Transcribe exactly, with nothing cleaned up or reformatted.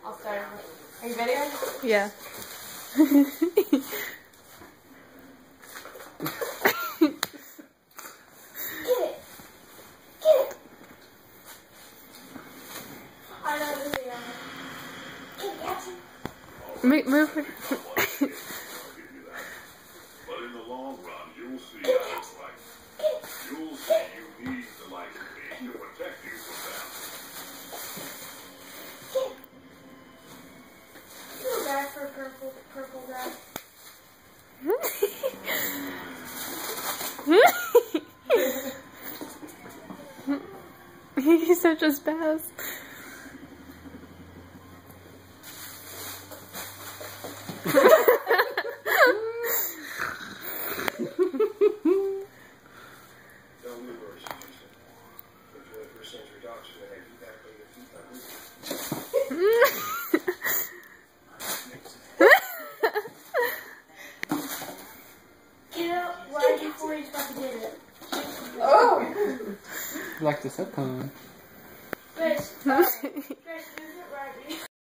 I'll start. Are you ready? Yeah. Move, move. But in the long run, you'll see what it's like. You'll see you need the light of me to protect you from them. Feel bad for purple, purple guy. He's such a spaz. Get out right before he's about to get it. Oh! Like the sitcom. Grace, uh, Grace, move it right.